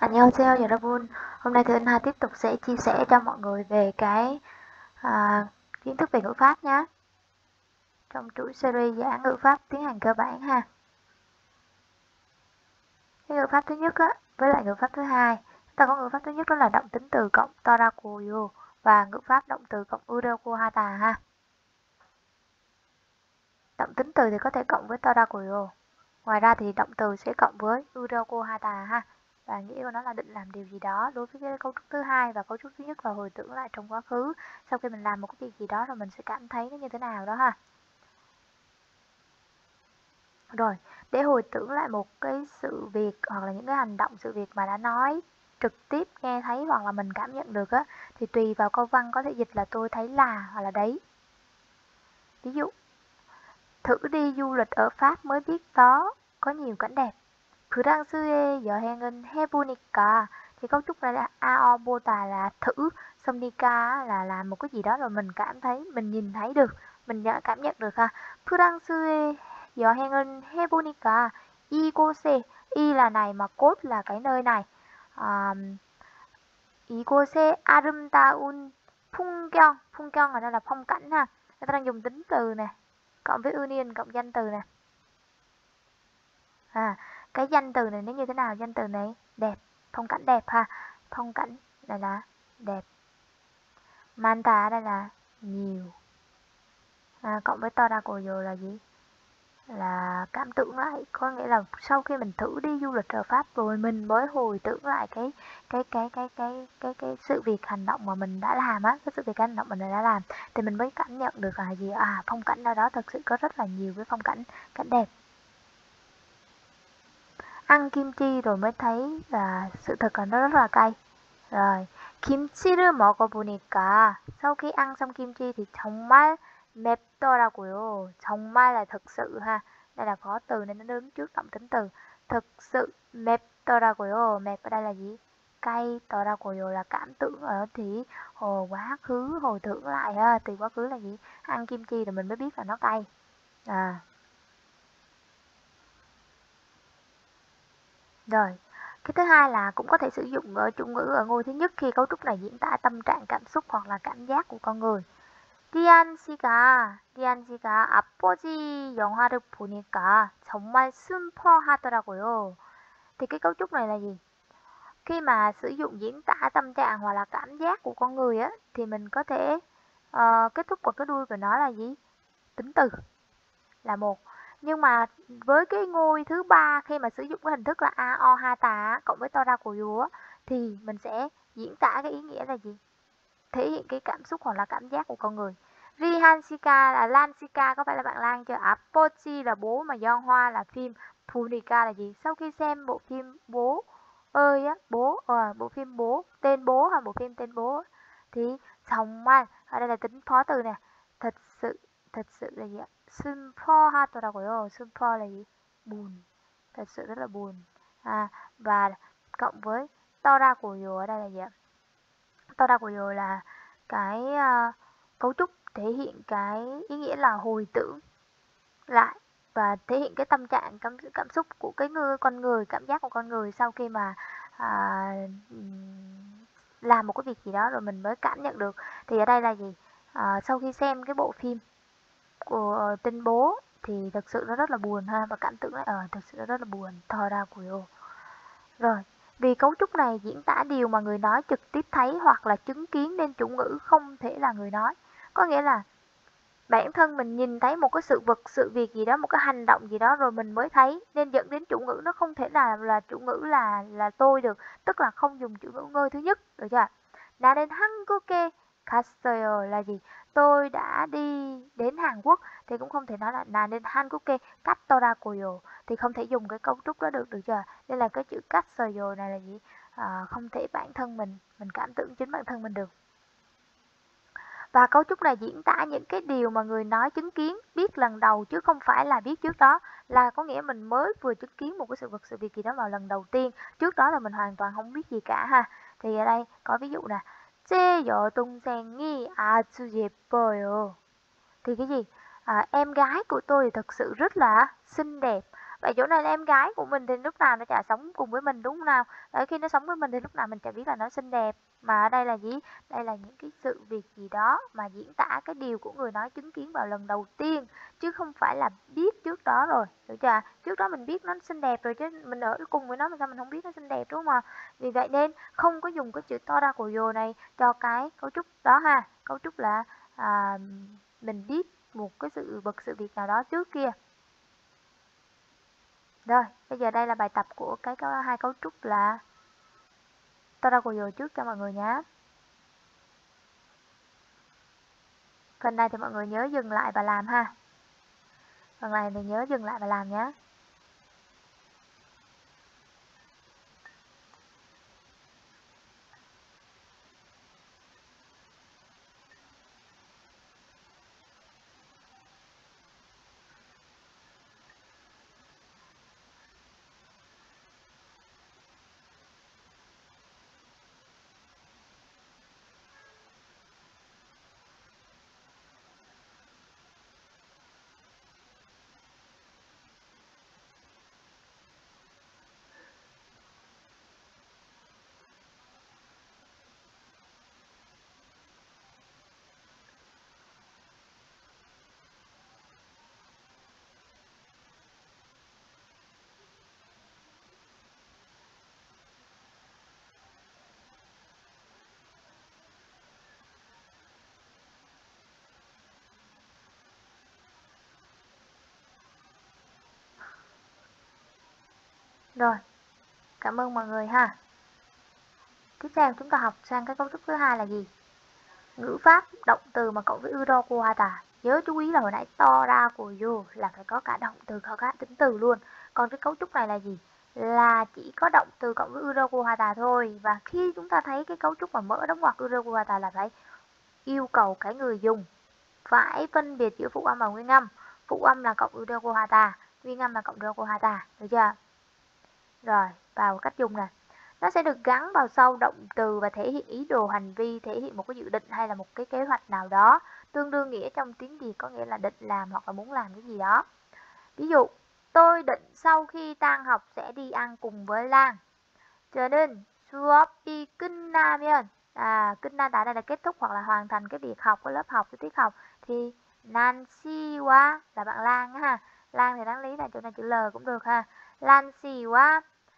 안녕하세요 여러분. Hôm nay thì Anh Hà tiếp tục sẽ chia sẻ cho mọi người về cái kiến thức về ngữ pháp nhé. Trong chuỗi series giảng ngữ pháp tiến hành cơ bản ha. Cái ngữ pháp thứ nhất á với lại ngữ pháp thứ hai, chúng ta có ngữ pháp thứ nhất đó là động tính từ cộng torakuyo và ngữ pháp động từ cộng ureoko hata ha. Động tính từ thì có thể cộng với torakuyo. Ngoài ra thì động từ sẽ cộng với ureoko hata ha. Và nghĩa của nó là định làm điều gì đó. Đối với cái cấu trúc thứ hai và cấu trúc thứ nhất là hồi tưởng lại trong quá khứ. Sau khi mình làm một cái việc gì đó rồi mình sẽ cảm thấy nó như thế nào đó ha. Rồi, để hồi tưởng lại một cái sự việc hoặc là những cái hành động sự việc mà đã nói trực tiếp nghe thấy hoặc là mình cảm nhận được á, thì tùy vào câu văn có thể dịch là tôi thấy là hoặc là đấy. Ví dụ, thử đi du lịch ở Pháp mới biết đó có nhiều cảnh đẹp. 프랑스에 여행은 해보니까 thì cấu trúc này là ao mô tả là thử, somnica là làm một cái gì đó rồi mình cảm thấy, mình nhìn thấy được, mình cảm nhận được ha. 프랑스에 여행은 해보니까 이곳에, y là này mà cốt là cái nơi này. 이곳에 아름다운 풍경, 풍경 ở đây là phong cảnh ha. Người ta đang dùng tính từ nè, cộng với union cộng danh từ nè. Cái danh từ này nó như thế nào? Danh từ này đẹp, phong cảnh đẹp ha. Phong cảnh này là đẹp. Manta đây là nhiều. Cộng với torakoyo là gì? Là cảm tưởng lại, có nghĩa là sau khi mình thử đi du lịch ở Pháp rồi mình mới hồi tưởng lại cái sự việc hành động mà mình đã làm á, cái sự việc hành động mình đã làm thì mình mới cảm nhận được là gì? Phong cảnh ở đó thật sự có rất là nhiều cái phong cảnh đẹp. Ăn kim chi rồi mới thấy là sự thật là nó rất là cay. Rồi, 김치를 먹어보니까 sau khi ăn xong kim chi thì 정말 맵더라고요. 정말 là thực sự ha. Đây là có từ nên nó đứng trước động tính từ. Thực sự 맵더라고요. 맵 ở đây là gì? Cay, 더라고요 là cảm tưởng ở thì quá khứ hồi tưởng lại ha, từ quá khứ là gì? Ăn kim chi rồi mình mới biết là nó cay. Rồi, cái thứ hai là cũng có thể sử dụng ở chủ ngữ ở ngôi thứ nhất khi cấu trúc này diễn tả tâm trạng cảm xúc hoặc là cảm giác của con người. 디안 씨가 아버지 영화를 보니까 정말 슬퍼하더라고요. Thì cái cấu trúc này là gì? Khi mà sử dụng diễn tả tâm trạng hoặc là cảm giác của con người á, thì mình có thể kết thúc bằng cái đuôi của nó là gì? Tính từ là một. Nhưng mà với cái ngôi thứ ba khi mà sử dụng cái hình thức là ao hata cộng với torakuyo thì mình sẽ diễn tả cái ý nghĩa là gì? Thể hiện cái cảm xúc hoặc là cảm giác của con người. Rihanshika là Lansika, có phải là bạn Lan chưa? Apochi là bố mà Yeonhwa là phim, Punika là gì? Sau khi xem bộ phim Bố ơi á, bộ phim Bố, tên Bố hay bộ phim tên Bố thì 정말 ở đây là tính phó từ nè. Thật sự là gì ạ? 슬퍼하더라고요. 슬퍼 là gì? Buồn. Thật sự rất là buồn. Và cộng với torakuyo ở đây là gì ạ? Torakuyo là cái cấu trúc thể hiện cái ý nghĩa là hồi tưởng lại và thể hiện cái tâm trạng cảm xúc của cái con người, cảm giác của con người sau khi mà làm một cái việc gì đó rồi mình mới cảm nhận được. Thì ở đây là gì? Sau khi xem cái bộ phim của tên Bố thì thực sự nó rất là buồn ha, và cảm tưởng lại thực sự nó rất là buồn. Torakuyo. Rồi, vì cấu trúc này diễn tả điều mà người nói trực tiếp thấy hoặc là chứng kiến nên chủ ngữ không thể là người nói. Có nghĩa là bản thân mình nhìn thấy một cái sự vật, sự việc gì đó, một cái hành động gì đó rồi mình mới thấy, nên dẫn đến chủ ngữ nó không thể là chủ ngữ là tôi được, tức là không dùng chủ ngữ ngôi thứ nhất, được chưa? 나는 한국에 갔어요 là gì? Tôi đã đi đến Hàn Quốc thì cũng không thể nói là 나는 한국에 갔더라고요 thì không thể dùng cái cấu trúc đó được, được chưa? Nên là cái chữ 갔어요 này là gì? Không thể bản thân mình cảm tưởng chính bản thân mình được. Và cấu trúc này diễn tả những cái điều mà người nói chứng kiến, biết lần đầu chứ không phải là biết trước đó, là có nghĩa mình mới vừa chứng kiến một cái sự vật, sự việc gì đó vào lần đầu tiên, trước đó là mình hoàn toàn không biết gì cả ha. Thì ở đây có ví dụ nè, 제 여동생이 아주 예뻐요. Thì cái gì? Em gái của tôi thì thật sự rất là xinh đẹp. Vậy chỗ này là em gái của mình thì lúc nào nó chả sống cùng với mình, đúng không nào? Đấy, khi nó sống với mình thì lúc nào mình chả biết là nó xinh đẹp. Mà ở đây là gì? Đây là những cái sự việc gì đó mà diễn tả cái điều của người nói chứng kiến vào lần đầu tiên, chứ không phải là biết trước đó rồi, hiểu chưa? Trước đó mình biết nó xinh đẹp rồi chứ mình ở cùng với nó mà sao mình không biết nó xinh đẹp, đúng không ạ? Vì vậy nên không có dùng cái chữ torakuyo này cho cái cấu trúc đó ha. Cấu trúc là à, mình biết một cái sự việc nào đó trước kia. Rồi, bây giờ đây là bài tập của cái hai cấu trúc là torakuyo trước cho mọi người nhé. Phần này thì mọi người nhớ dừng lại và làm ha. Phần này thì nhớ dừng lại và làm nhé. Rồi, cảm ơn mọi người ha. Tiếp theo chúng ta học sang cái cấu trúc thứ hai là gì? Ngữ pháp động từ mà cộng với urokuhata. Nhớ chú ý là hồi nãy torakuyo là phải có cả động từ có cả tính từ luôn. Còn cái cấu trúc này là gì? Là chỉ có động từ cộng với urokuhata thôi. Và khi chúng ta thấy cái cấu trúc mà mở đóng ngoặc urokuhata là phải yêu cầu cái người dùng phải phân biệt giữa phụ âm và nguyên âm. Phụ âm là cộng urokuhata, nguyên âm là cộng urokuhata, được chưa? Rồi, vào cách dùng nè. Nó sẽ được gắn vào sau động từ và thể hiện ý đồ hành vi, thể hiện một cái dự định hay là một cái kế hoạch nào đó. Tương đương nghĩa trong tiếng Việt có nghĩa là định làm hoặc là muốn làm cái gì đó. Ví dụ, tôi định sau khi tan học sẽ đi ăn cùng với Lan. 저는 수업이 끝나면 끝나다 đây là kết thúc hoặc là hoàn thành cái việc học, cái lớp học, cái tiết học thì Lan 씨와 là bạn Lan ha. Lan thì đáng lý là chỗ này chữ L cũng được ha. Lan 씨와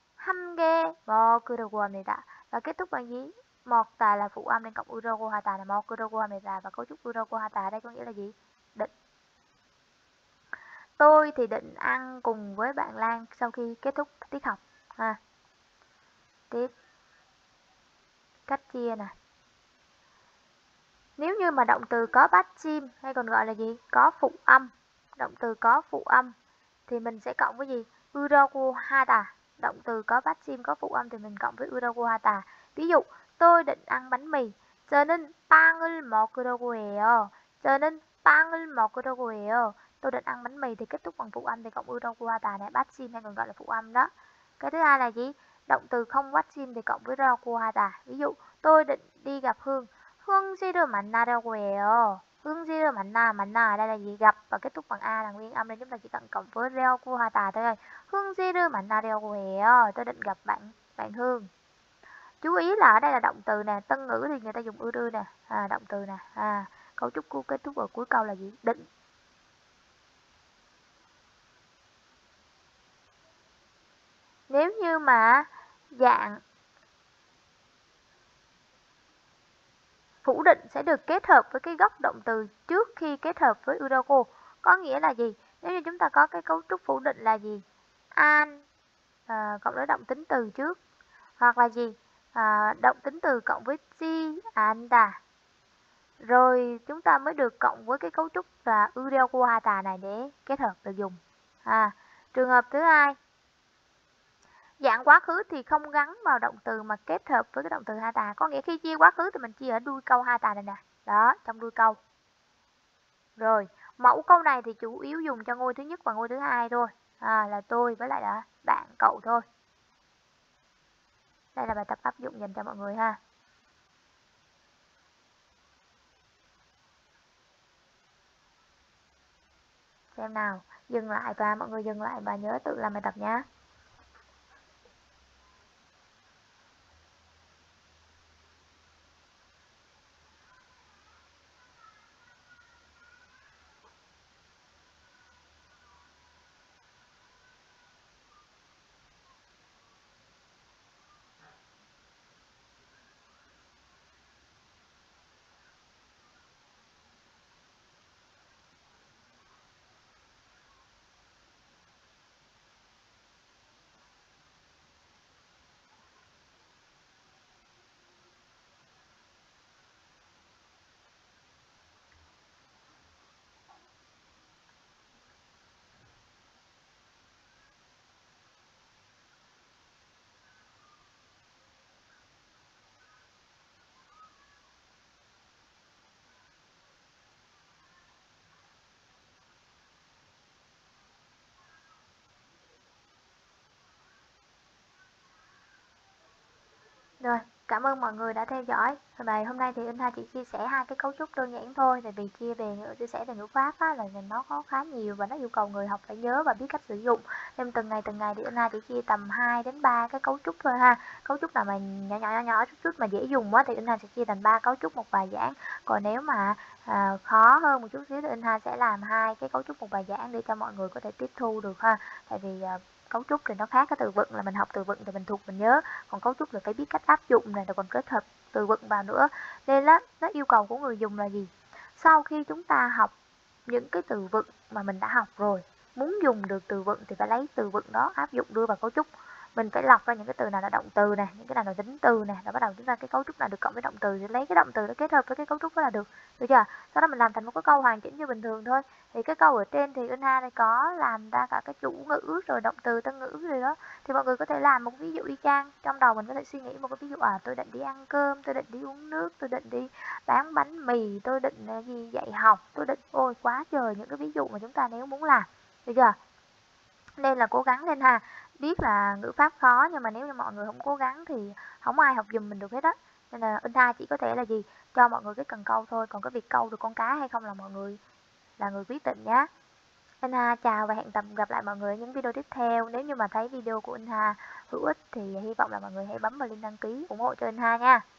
함께 먹으려고 합니다. Và kết thúc bằng gì? 먹다 là phụ âm nên cộng 으려고 하다 là 먹으려고 합니다. Và cấu trúc 으려고 하다 đây có nghĩa là gì? Định. Tôi thì định ăn cùng với bạn Lan sau khi kết thúc tiết học ha. Tiếp cách chia nè. Nếu như mà động từ có 받침 hay còn gọi là gì? Có phụ âm. Động từ có phụ âm thì mình sẽ cộng với gì? Uroku hata. Động từ có 받침 có phụ âm thì mình cộng với uroku hata. Ví dụ, tôi định ăn bánh mì. 저는 빵을 먹으려고 해요. 저는 빵을 먹으려고 해요. Tôi định ăn bánh mì thì kết thúc bằng phụ âm thì cộng uroku hata này, 받침 hay còn gọi là phụ âm đó. Cái thứ hai là gì? Động từ không 받침 thì cộng với uroku hata. Ví dụ, tôi định đi gặp Hương. 흥지를 만나려고 해요. 흥지를 만나 ở đây là gì? Gặp và kết thúc bằng a là nguyên âm nên chúng ta chỉ cần cộng với 려고 하다 thôi. 흥지를 만나려고 해요. Tôi định gặp bạn Hương. Chú ý là ở đây là động từ nè, tân ngữ thì người ta dùng ư nè, động từ nè, cấu trúc của kết thúc ở cuối câu là gì? Định. Nếu như mà dạng phủ định sẽ được kết hợp với cái gốc động từ trước khi kết hợp với udoku. Có nghĩa là gì? Nếu như chúng ta có cái cấu trúc phủ định là gì? An cộng với động tính từ trước. Hoặc là gì? Động tính từ cộng với chi, anda. Rồi chúng ta mới được cộng với cái cấu trúc là udoku hata này để kết hợp được dùng. Trường hợp thứ hai. Dạng quá khứ thì không gắn vào động từ mà kết hợp với cái động từ hata. Có nghĩa khi chia quá khứ thì mình chia ở đuôi câu hata này nè. Đó, trong đuôi câu. Rồi, mẫu câu này thì chủ yếu dùng cho ngôi thứ nhất và ngôi thứ hai thôi. Là tôi với lại là bạn, cậu thôi. Đây là bài tập áp dụng dành cho mọi người ha. Xem nào, dừng lại và mọi người dừng lại và nhớ tự làm bài tập nhá. Rồi, cảm ơn mọi người đã theo dõi. Bài hôm nay thì Anh Hà chỉ chia sẻ hai cái cấu trúc đơn giản thôi, tại vì chia sẻ về ngữ pháp á, là nó có khá nhiều và nó yêu cầu người học phải nhớ và biết cách sử dụng. Nên từng ngày thì Anh Hà chỉ chia tầm 2 đến 3 cái cấu trúc thôi ha. Cấu trúc nào mà nhỏ chút mà dễ dùng á thì Anh Hà sẽ chia thành 3 cấu trúc một bài giảng. Còn nếu mà khó hơn một chút xíu thì Anh Hà sẽ làm hai cái cấu trúc một bài giảng để cho mọi người có thể tiếp thu được ha. Tại vì cấu trúc thì nó khác, cái từ vựng là mình học từ vựng thì mình thuộc mình nhớ, còn cấu trúc là phải biết cách áp dụng này, rồi còn kết hợp từ vựng vào nữa. Nên là nó yêu cầu của người dùng là gì? Sau khi chúng ta học những cái từ vựng mà mình đã học rồi, muốn dùng được từ vựng thì phải lấy từ vựng đó áp dụng đưa vào cấu trúc. Mình phải lọc ra những cái từ nào là động từ này, những cái nào là tính từ này, rồi bắt đầu chúng ta cái cấu trúc nào được cộng với động từ thì lấy cái động từ đó kết hợp với cái cấu trúc đó là được. Được chưa? Sau đó mình làm thành một cái câu hoàn chỉnh như bình thường thôi. Thì cái câu ở trên thì Ân Ha này có làm ra cả cái chủ ngữ rồi động từ tân ngữ rồi đó. Thì mọi người có thể làm một ví dụ y chang. Trong đầu mình có thể suy nghĩ một cái ví dụ tôi định đi ăn cơm, tôi định đi uống nước, tôi định đi bán bánh mì, tôi định gì dạy học, tôi định ôi quá trời những cái ví dụ mà chúng ta nếu muốn làm. Được chưa? Nên là cố gắng lên ha. Biết là ngữ pháp khó nhưng mà nếu như mọi người không cố gắng thì không ai học giùm mình được hết á. Nên là Ân Ha chỉ có thể là gì? Cho mọi người cái cần câu thôi, còn cái việc câu được con cá hay không là người quyết định nhé. Anh Ha chào và hẹn gặp lại mọi người ở những video tiếp theo. Nếu như mà thấy video của anh Ha hữu ích thì hy vọng là mọi người hãy bấm vào link đăng ký ủng hộ cho anh Ha nha.